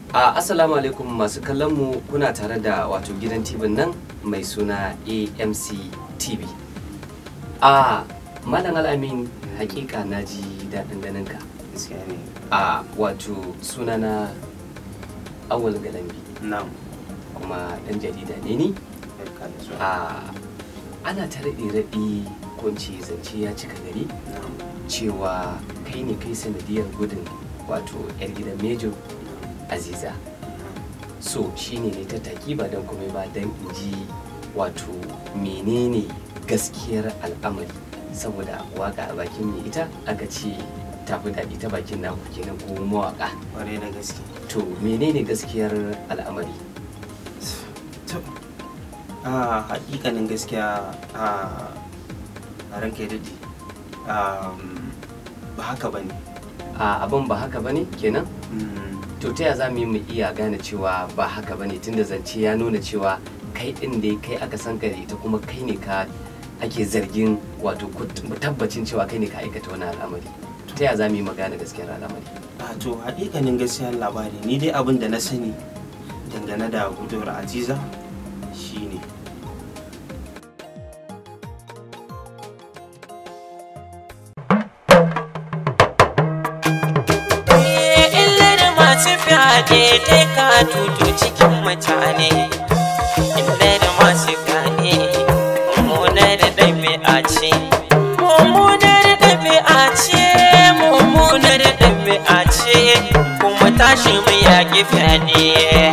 Assalamu alaikum masu kallon mu, kuna tare da wato gidan TV nan mai suna A.M.C TV. Malam Al-Amin, hakika na ji daɗin ganin ka. Wato sunana Awal Galambi. Kuma ɗan jarida ne ni. Ana ta raɗi ko ce zance ya cika gari cewa kai ne kai sanadiyar gudun wato 'yar gidan Mejo Azeeza. So shine ne tattaki ba don komai ba don in ji wato menene gaskiyar al'amari, saboda waka a bakin mai ita aka ce tafi daɗi ta bakin naku kenan ko mawaka. Ƙwarai da gaske. To menene gaskiyar al'amari? Hakikanin gaskiya a ranka ya daɗe ba haka ba ne. Abin ba haka ba ne kenan? To ta za mu yi mu iya gane cewa ba haka ba ne, tunda zance ya nuna cewa kai ɗin da kai aka san ka da ita, kuma kai ne ka ake zargin wato tabbacin cewa kai ne ka aikata wani al'amari. Ta ya za mu yi magana gaskiyar al'amari? To hakikanin gaskiyar labari ni dai abin da na sani dangane da guduwar Azeeza shine fyaɗe dai ka tutu cikin mutane, inda da masu fyaɗe mummunar ɗabi'a ce, mummunar ɗabi'a ce, mummunar ɗabi'a ce, kuma tashi mu yaƙi fyaɗe.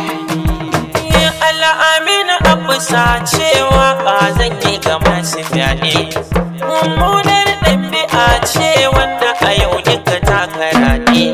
Al-Amin Abusa cewa zan yi ga masu fyaɗe, mummunar ɗabi'a ce wanda a yau duka ta karaɗe.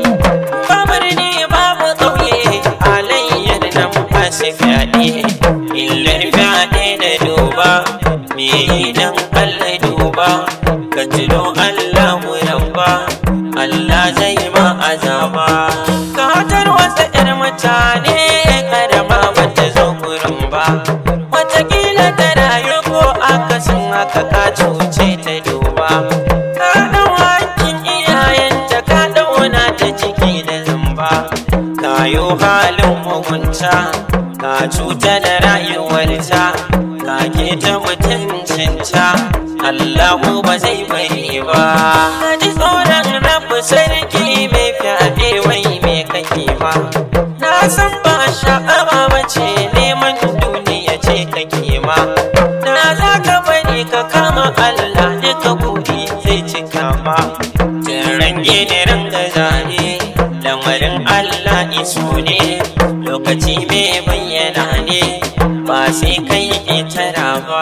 Illar fyaɗe da duba, me idan Allah duba, ka tuno Allah mu rabba, Allah zai ma azaba. Ka tarwatsa 'yar mutane karama bata zo gurin ba, wataƙila ta rayu ko akasin haka ka cuce ta duba. Ka ɗau hakkin iyayenta ka ɗauna ta ciki da zamba, kayo halin mugunta, ka cuta da rayuwarta, ka keta mutuncinta, Allahu ba zai bari ba. Ka ji tsoron rabu sarki mai fyaɗe, wai me kake ba? Na san ba sha'awa ba ce, neman duniya ce kake ma. Na za ka bari ka kama Allah, duka buri zai cika ma. Jiran gini ranga zane, lamarin Allah iso ne, lokaci mai bayyana ne, ba sai kai ƙetara ba.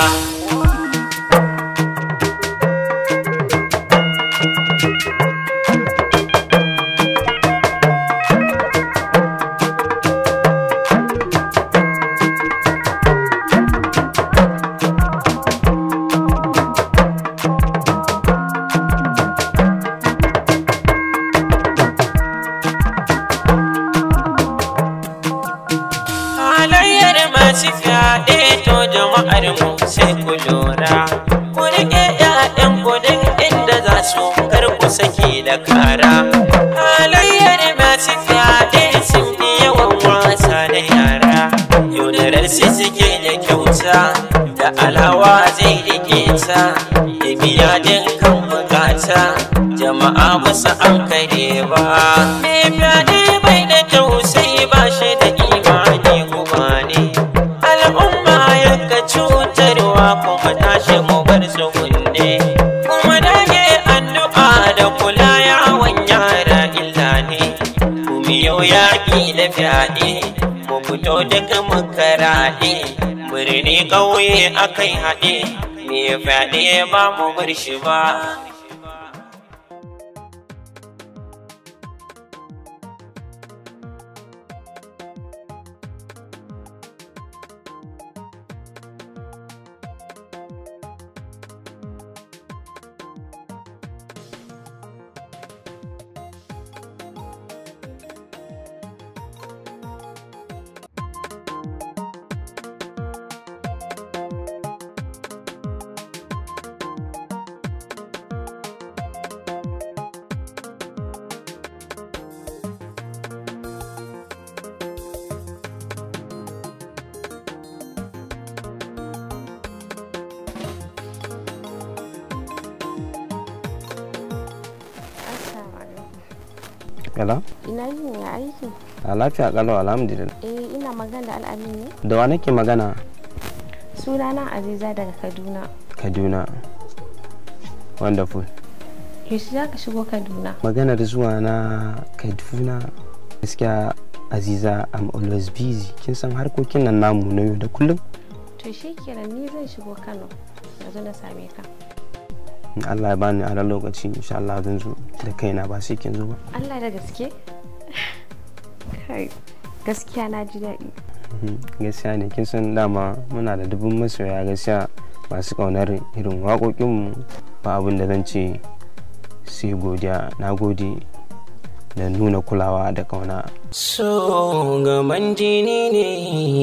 Masu fyaɗe to jama'ar mu sai ku lura, ku riƙe 'ya'yan ku duk inda za su kar ku sake da kara. Halayyar masu fyaɗe sun fi yawan wasa da yara, yaudarar su suke da kyauta, da alawa zai rike ta, ya biya dukkan bukata, jama'a basu an kare ba. Me fyaɗe bai da tausayi, ba shi da imani kuma ne, al'umma yanka cutarwa, kuma tashi mu bar su kunne, kuma dage addu'a da kula, yawon yara illa ne, kuma yau yaƙi da fyaɗe, mu fito daga makaraɗe, birni ƙauye akai haɗe, me fyaɗe ba mu bar shi ba. Hello? Ina yin ya aiki? A lafiya kalau alhamdulillah. Ina magana da Al'amin ne. Da wa nake magana? Sunana Azeeza daga Kaduna. Kaduna. Wonderful. Yaushe za ka shigo Kaduna? Maganar zuwa na Kaduna gaskiya Azeeza, I'm always busy. Kin san harkokin nan namu na yau da kullum? To shikenan ni zan shigo Kano. Na zo na same ka. Allah ya bani a lokaci insha Allah zan zo da kaina ba sai kin zo ba. Allah da gaske? Kai gaskiya na ji daɗi. Gaskiya ne kin san dama muna da dubun masoya gaskiya masu kaunar irin waƙoƙinmu ba abin da zan ce sai godiya. Na gode da nuna kulawa da kauna. So gaban jini ne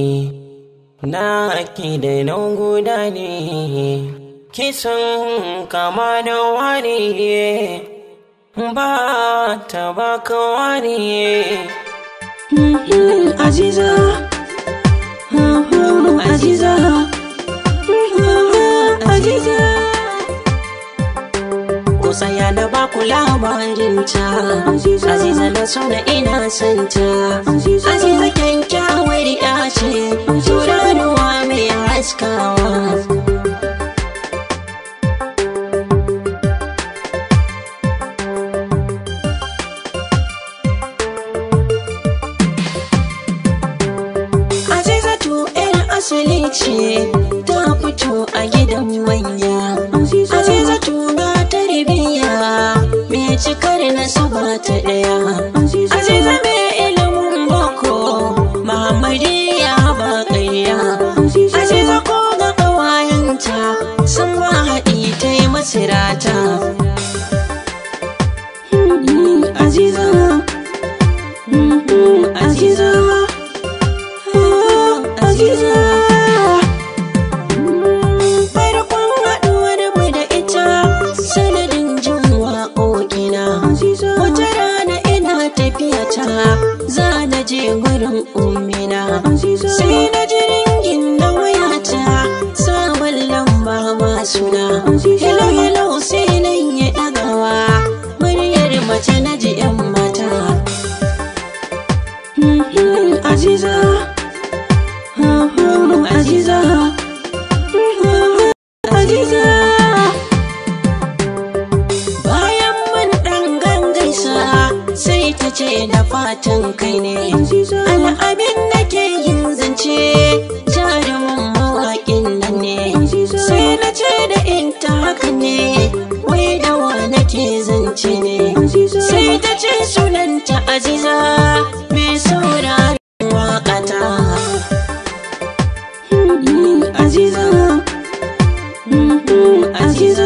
na ki da nan guda ne kisan kama da wani ba ta baka wani. Azeeza, Azeeza, Azeeza. Ko saya da baku labarin ta, Azeeza na so da ina son ta. Azeeza kyakkyawar ya ce, tauraruwa mai haskawa. Asali ce ta fito a gidan manya. Azeeza tuna tarbiyya mai cikar nasaba ta ɗaya. Azeeza mai ilimin boko Muhammadiyya ba ƙarya. Azeeza ko ga ƙawayenta sun ba haɗi ta yi masirata. Azeeza, Azeeza, Azeeza. Farkon haɗuwar mu da ita sanadin jin waƙoƙina. Wata rana ina tafiya ta za na je gurin ummina. Sai na ji ringin na wayata sabon lamba masuna. Hello hello sai nan ya ɗagawa muryar mace na ji 'yan mata. Azeeza, Azeeza, Azeeza. Bayan mun ɗan gangaisa sai ta ce da fatan kai ne. Al'abin nake yin zance jarumin mawaƙin nan ne. Sai na ce da in ta haka ne wai da wa nake zance ne. Sai ta ce sunanta Azeeza mai sauraron waƙata. Azeeza, Azeeza,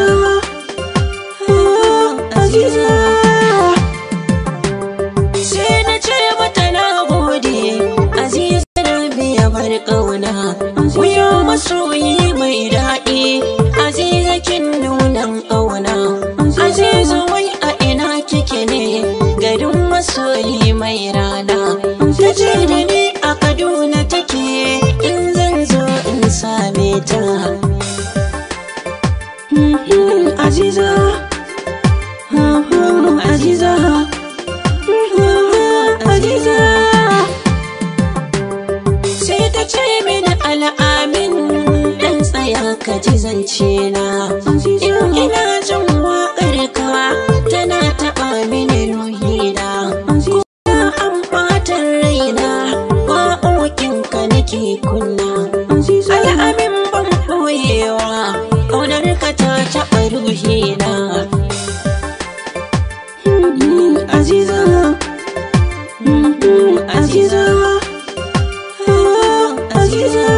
Azeeza. Sai na ce mata na gode, Azeeza rabi ya bar ƙauna. Wuya masoyi mai daɗi, Azeeza kin nunan ƙauna. Azeeza wai a ina kike ne, garin masoyi mai rana. Ta ce da ni a Kaduna take, in zan zo in same ta. Azeeza, Azeeza, Azeeza. Sai ta ce mini Al'amin dan tsaya ka ji zance na. In ina jin waƙar ka tana taɓa mini ruhina. Kuma an ɓatan raina waƙoƙinka nake kunna. Al'amin ban ɓoyewa ƙaunarka ta taɓa ruhina. Azeeza, Azeeza, Azeeza.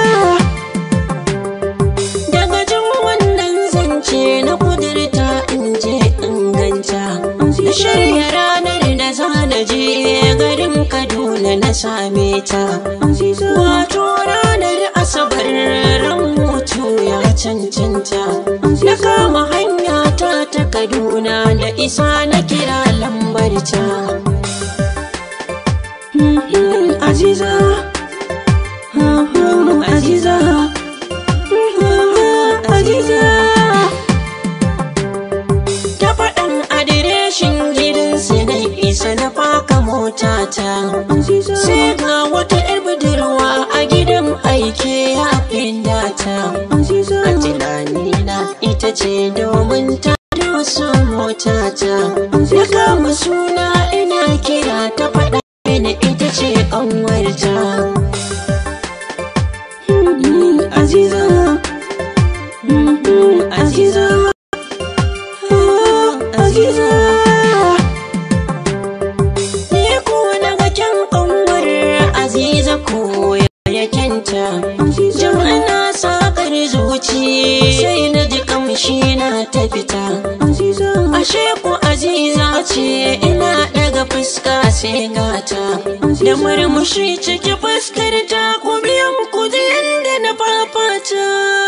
Daga jin wannan zance na kudurta in je in ganta. Na shirya ranar da za na je garin Kaduna na same ta. Wato ranar Asabar ran hutu ya cancanta. Na kama hanya ta Kaduna da isa na kira lambar ta. Azeeza, Azeeza, Azeeza. Ta faɗan adireshin gidansu na isa na motata. Sai ga wata 'yar budurwa a gidan aike ya findata. A tunanina ita ce domin ta doso motata. Ya kama suna ina kira ta faɗa mini ita ce ƙanwarta. Azeeza, Azeeza, Azeeza. Ni ko na ga kyan ƙanwar Azeeza ko ya kyanta. Jama'a sakar zuci sai na ji kamshi na ta fita. Ashe ko Azeeza ce ina daga fuska sai gata. Da murmushi ciki fuskar ta ku biyan kudin da na fafata.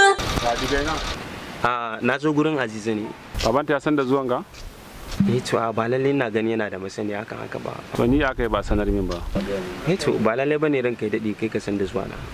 Na zo gurin Azeeza ne. Babanta ya san da zuwan ga? To ba lalle na gani yana da masani hakan haka ba. To ni aka yi ba sanar min ba. To ba lalle bane ranka ya dade kai ka san da zuwa na.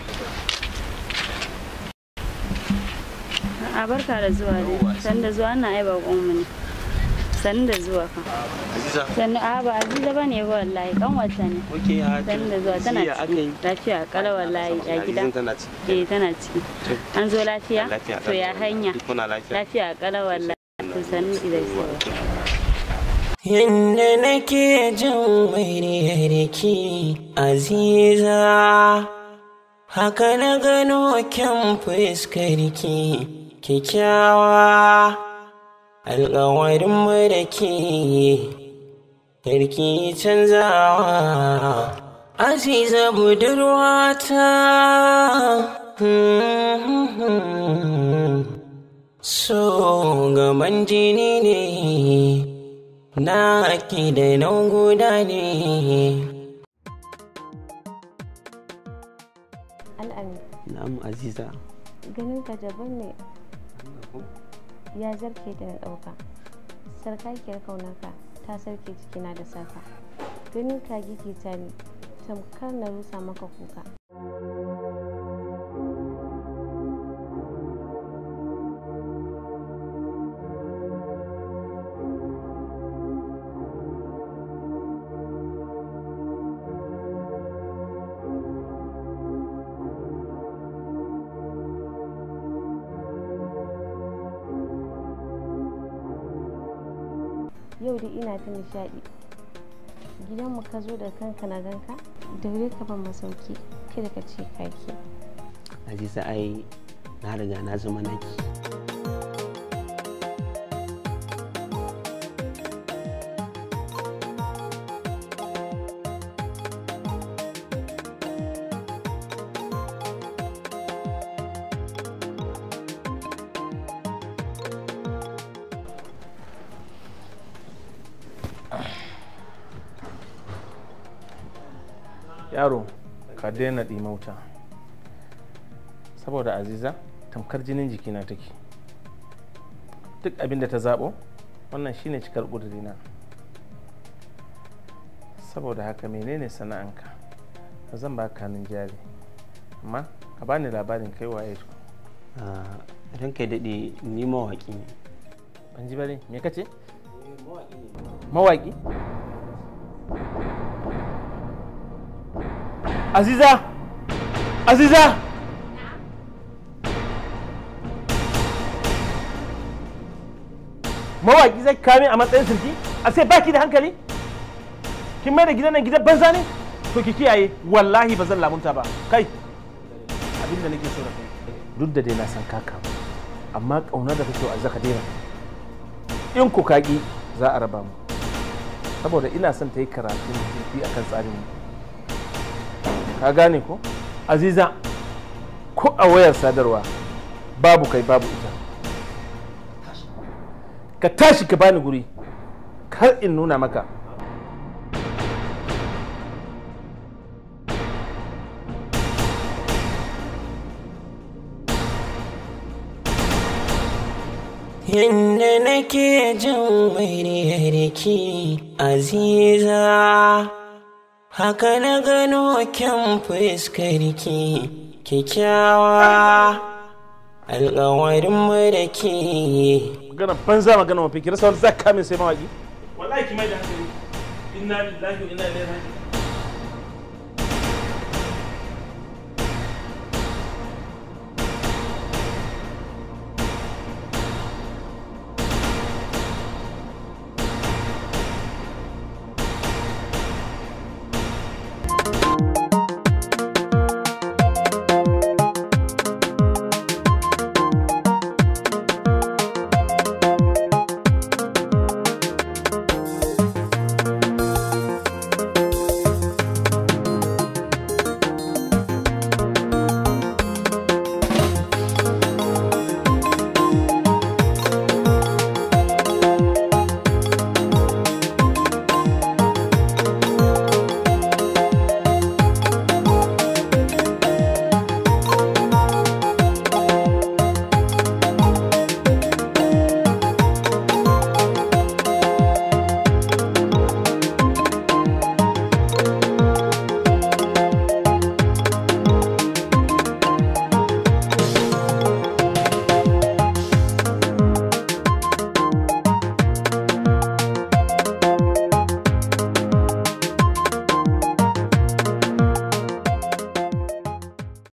A barka da zuwa dai. San da zuwa na ai bakon mu ne. San da zuwa ka. Azeeza. San a ba Azeeza bane ba wallahi kan wata ne. Okay ha. San da zuwa tana ciki. Lafiya kala wallahi a gida. Eh tana ciki. An zo lafiya? To ya hanya. Lafiya kala wallahi. To san da zuwa. Yanda nake jin muryarki Azeeza, haka na gano kyan fuskarki kyakkyawa. Alƙawarin mu da ke karki canzawa. Azeeza budurwata. So gaban jini ne na ki da nan guda ne. Al'amin. Na'am Azeeza. Ganin ka daban ne. Ya zarke da na ɗauka. Sarkakiyar kaunarka ta sarke cikina da safa. Ganin ka gigita ni tamkar na rusa maka kuka. Yau dai ina ta nishaɗi. Gidanmu ka zo da kanka na ganka, daure ka ban masauki, kada ka ce kaki. Azeeza ai na riga na zama naki. Yaro ka daina ɗimauta saboda Azeeza tamkar jinin jikina take. Duk abin da ta zaɓo wannan shine cikar ƙudurina. Saboda haka menene sana'anka? Zan ba ka hannun jari amma ka bani labarin kai waye to. Ranka ya daɗe ni mawaƙi ne. Ban ji bane me kace? Mawaƙi? Azeeza! Azeeza! Mawaƙi zai kame a matsayin sirki? A sai baki da hankali? Kin mai da gidan nan gidan banza ne? To ki kiyaye, wallahi ba zan lamunta ba. Kai, abin da nake so da kai. Duk da dai na san kaka, amma ƙaunar da kake wa Azeeza ka daina. In ku kaki za a raba mu. Saboda ina son ta yi karatun zurfi akan tsarin mu. Ka gane ko? Azeeza, ko a wayar sadarwa babu kai babu ita. Ka tashi ka bani guri kar in nuna maka. Yanda nake jin muryarki Azeeza, haka na gano kyan fuskarki kyakkyawa. Alƙawarin mu da ke. Magana banza magana mafi kira sauran zaka min sai mawaki. Wallahi ki mai da hankali. Inna lillahi wa inna ilaihi raji'un.